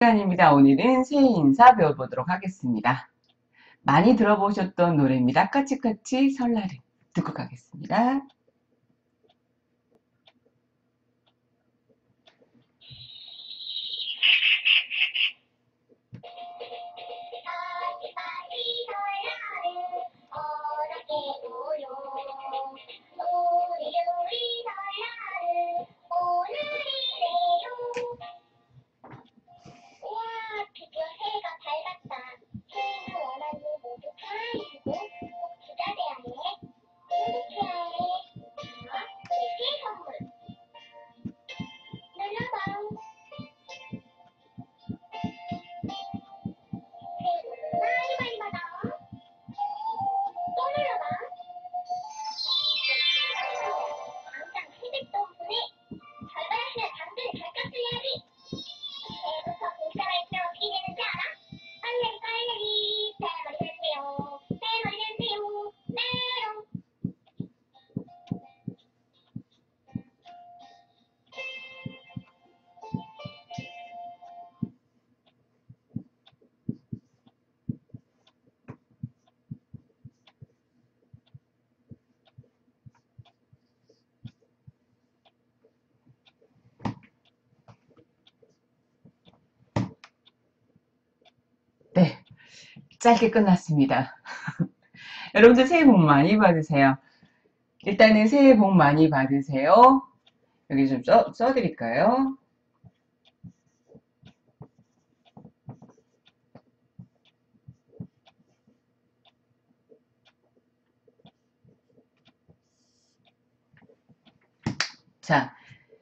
시간입니다. 오늘은 새해 인사 배워보도록 하겠습니다. 많이 들어보셨던 노래입니다. 까치까치 설날은 듣고 가겠습니다. 네, 짧게 끝났습니다. 여러분들 새해 복 많이 받으세요. 일단은 새해 복 많이 받으세요. 여기 좀 써드릴까요? 자,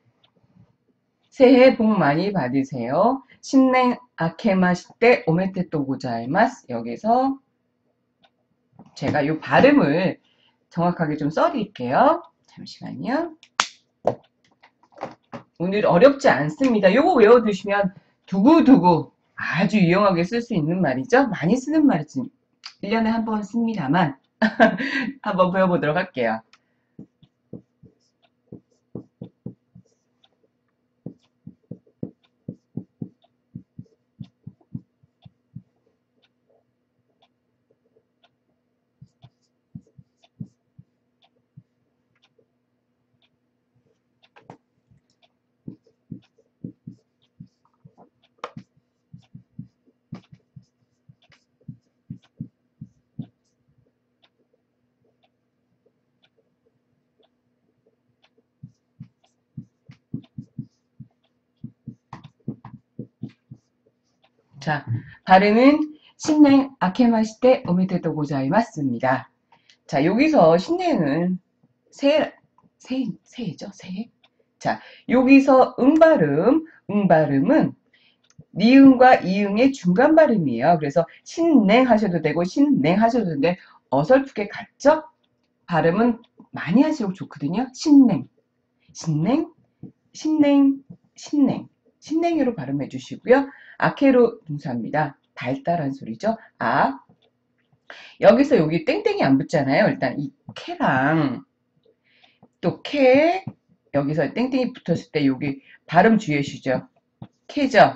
새해 복 많이 받으세요. 신냉 아케마시테 오메테또 고자이마스. 여기서 제가 이 발음을 정확하게 좀 써드릴게요. 잠시만요. 오늘 어렵지 않습니다. 요거 외워두시면 두고두고 아주 유용하게 쓸 수 있는 말이죠. 많이 쓰는 말이지. 1년에 한 번 씁니다만 한번 배워보도록 할게요. 자, 발음은 신냉 아케마시테 오메테또 고자이마스입니다. 자, 여기서 신냉은 새해죠? 새해? 자, 여기서 응발음은 니은과 이응의 중간 발음이에요. 그래서 신냉 하셔도 되고 신냉 하셔도 되는데 어설프게 같죠? 발음은 많이 하실수록 좋거든요. 신냉, 신냉, 신냉, 신냉. 신냉이로 발음해 주시고요. 아케로 동사입니다. 달달한 소리죠. 아. 여기서 여기 땡땡이 안 붙잖아요. 일단 이 캐랑 또 캐, 여기서 땡땡이 붙었을 때 여기 발음 주의해 주시죠. 캐죠.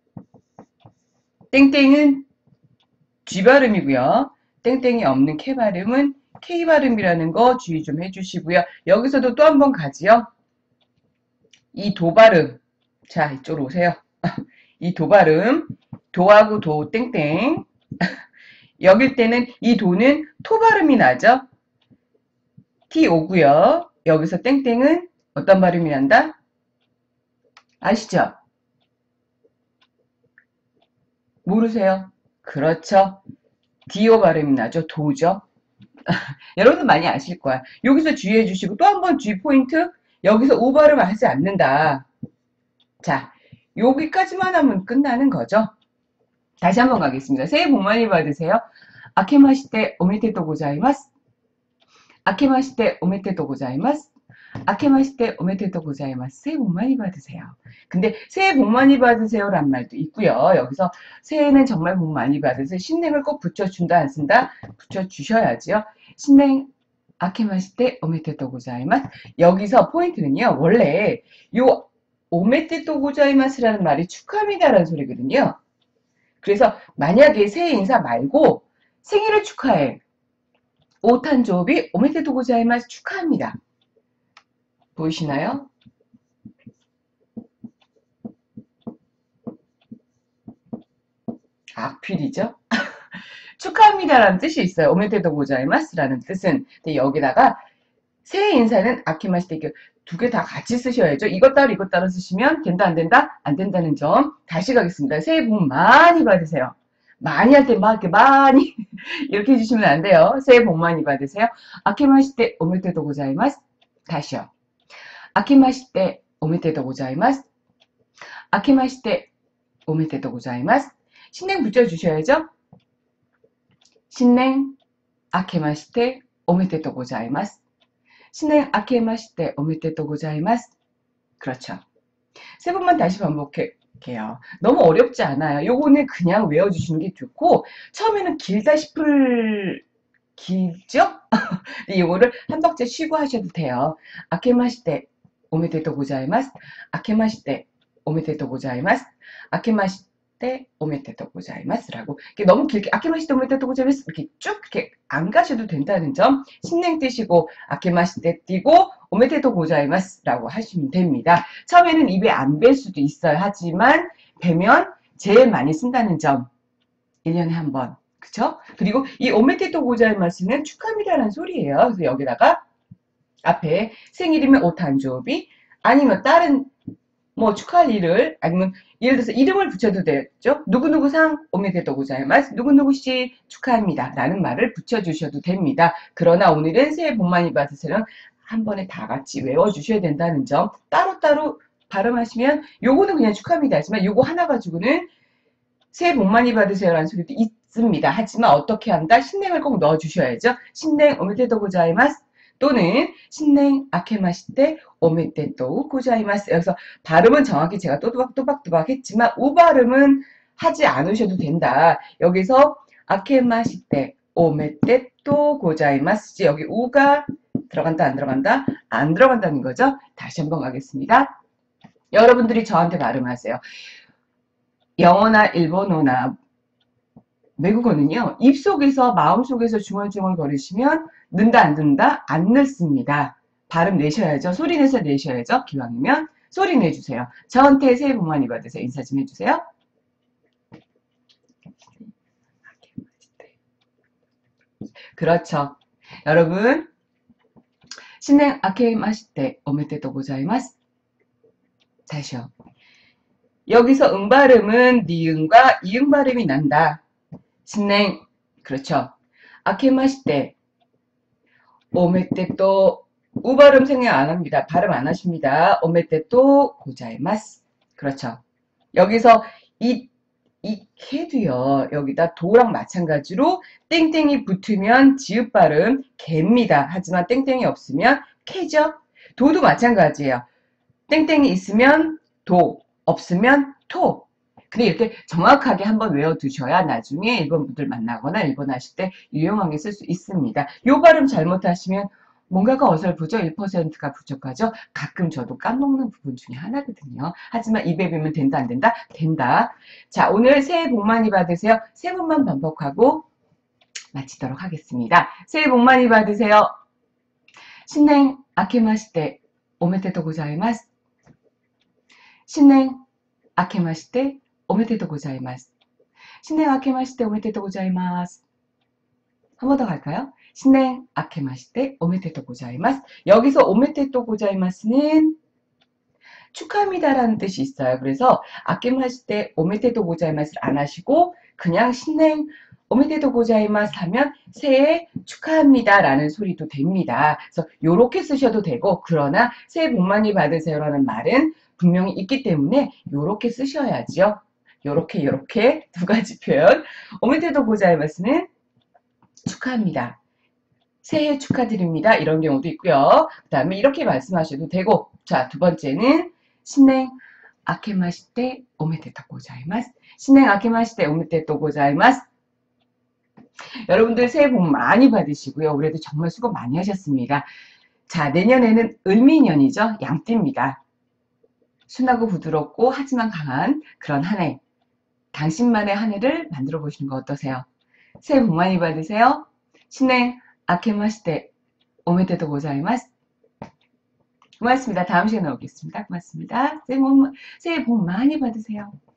땡땡은 G 발음이고요. 땡땡이 없는 캐 발음은 K 발음이라는 거 주의 좀 해주시고요. 여기서도 또 한 번 가지요. 이 도 발음. 자, 이쪽으로 오세요. 이 도 발음. 도하고 도 땡땡. 여길 때는 이 도는 토 발음이 나죠. T 오고요. 여기서 땡땡은 어떤 발음이 난다? 아시죠? 모르세요? 그렇죠. 디오 발음이 나죠. 도죠. 여러분들 많이 아실 거야. 여기서 주의해 주시고 또 한 번 주의 포인트. 여기서 오 발음 하지 않는다. 자, 여기까지만 하면 끝나는 거죠. 다시 한번 가겠습니다. 새해 복 많이 받으세요. 아케마시테 오메테또 고자이마스. 아케마시테 오메테또 고자이마스. 아케마시테 오메테또 고자이마스. 새해 복 많이 받으세요. 근데 새해 복 많이 받으세요 란 말도 있고요. 여기서 새해는 정말 복 많이 받으세요. 신냉을 꼭 붙여준다 안 쓴다? 붙여주셔야지요. 신냉 아케마시테 오메테또 고자이마스. 여기서 포인트는요. 원래 요 오메테 또 고자이마스라는 말이 축하합니다라는 소리거든요. 그래서 만약에 새해 인사 말고 생일을 축하해. 오탄조비 오메테 또 고자이마스 축하합니다. 보이시나요? 악필이죠? 축하합니다라는 뜻이 있어요. 오메테도 고자이마스라는 뜻은. 근데 여기다가 새해 인사는 아키마시테 두 개 다 같이 쓰셔야죠. 이것 따로 쓰시면 된다 안 된다? 안 된다는 점 다시 가겠습니다. 새해 복 많이 받으세요. 많이 할 때 막 이렇게 많이 이렇게 해주시면 안 돼요. 새해 복 많이 받으세요. 아키마시테 오메테도 고자이마스. 다시요. 아키마시테 오메테도 고자이마스. 아키마시테 오메테도 고자이마스. 신냉 붙여주셔야죠. 신냉 아케마시테 오메테또 고자이마스. 신냉 아케마시테 오메테또 고자이마스. 그렇죠. 세 번만 다시 반복할게요. 너무 어렵지 않아요. 요거는 그냥 외워주시는 게 좋고 처음에는 길다 싶을 길죠? 근데 요거를 한 박자 쉬고 하셔도 돼요. 아케마시테 오메테또 고자이마스. 아케마시테 오메테또 고자이마스. 아케마시테 오메테또 고자이마스라고 너무 길게 아케마시테 오메테또 고자이마스 이렇게 쭉 이렇게 안 가셔도 된다는 점 신냉 띄시고 아케마시테 띄고 오메테또 고자이마스라고 하시면 됩니다. 처음에는 입에 안 뵐 수도 있어요. 하지만 뵈면 제일 많이 쓴다는 점 1년에 한 번. 그쵸? 그리고 이 오메테또 고자이마스는 축하합니다라는 소리예요. 그래서 여기다가 앞에 생일이면 오탄조비 아니면 다른 뭐 축하할 일을 아니면 예를 들어서 이름을 붙여도 되죠. 누구누구상 오메데토 고자이마스 누구누구씨 축하합니다 라는 말을 붙여주셔도 됩니다. 그러나 오늘은 새해 복 많이 받으세요. 한 번에 다 같이 외워주셔야 된다는 점 따로따로 발음하시면 요거는 그냥 축하합니다 하지만 요거 하나 가지고는 새해 복 많이 받으세요 라는 소리도 있습니다. 하지만 어떻게 한다? 신냉을 꼭 넣어주셔야죠. 신냉 오메데토 고자이마스 또는 신냉 아케마시테 오메테또 고자이마스. 여기서 발음은 정확히 제가 또박또박 했지만 우 발음은 하지 않으셔도 된다. 여기서 아케마시테 오메테또 고자이마스. 여기 우가 들어간다 안 들어간다? 안 들어간다는 거죠. 다시 한번 가겠습니다. 여러분들이 저한테 발음하세요. 영어나 일본어나 외국어는요. 입속에서 마음속에서 중얼중얼 거리시면 는다 안 는다? 안 넣습니다. 발음 내셔야죠. 소리 내서 내셔야죠. 기왕이면 소리 내주세요. 저한테 새해 복 많이 받으세요. 인사 좀 해주세요. 그렇죠. 여러분 신냉 아케마시테 오메테또 고자이마스. 다시요. 여기서 응 발음은 니은과 이응 발음이 난다. 신냉 그렇죠. 아케마시테 오메테또 우 발음 생략 안 합니다. 발음 안 하십니다. 오메테또 고자이마스. 그렇죠. 여기서 이 개도요. 여기다 도랑 마찬가지로 땡땡이 붙으면 지읒 발음 개입니다. 하지만 땡땡이 없으면 캐죠. 도도 마찬가지예요. 땡땡이 있으면 도, 없으면 토. 근데 이렇게 정확하게 한번 외워두셔야 나중에 일본 분들 만나거나 일본 하실 때 유용하게 쓸 수 있습니다. 요 발음 잘못하시면 뭔가가 어설프죠? 1%가 부족하죠? 가끔 저도 까먹는 부분 중에 하나거든요. 하지만 입에 비면 된다 안 된다? 된다. 자, 오늘 새해 복 많이 받으세요. 세 번만 반복하고 마치도록 하겠습니다. 새해 복 많이 받으세요. 신냉 아케마시테 오메테토 고자이마스. 신냉 아케마시테 오메테토 고자이마스. 신냉 아케마시테 오메테토 고자이마스. 한 번 더 갈까요? 신냉 아케마시테 오메테토 고자이마스. 여기서 오메테토 고자이마스는 축하합니다라는 뜻이 있어요. 그래서 아케마시테 오메테토 고자이마스를 안 하시고 그냥 신냉 오메테토 고자이마스 하면 새해 축하합니다라는 소리도 됩니다. 그래서 요렇게 쓰셔도 되고 그러나 새해 복 많이 받으세요라는 말은 분명히 있기 때문에 요렇게 쓰셔야죠. 요렇게 두 가지 표현. 오메테토 고자이마스는 축하합니다. 새해 축하드립니다. 이런 경우도 있고요. 그 다음에 이렇게 말씀하셔도 되고 자, 두 번째는 신냉 아케마시테 오메테토 고자이마스. 신냉 아케마시테 오메테토 고자이마스. 여러분들 새해 복 많이 받으시고요. 올해도 정말 수고 많이 하셨습니다. 자, 내년에는 을미년이죠. 양띠입니다. 순하고 부드럽고 하지만 강한 그런 한 해. 당신만의 한 해를 만들어 보시는 거 어떠세요? 새해 복 많이 받으세요. 신년 아케마시테 오메데토 고자이마스. 고맙습니다. 다음 시간에 오겠습니다. 고맙습니다. 새해 복 많이 받으세요.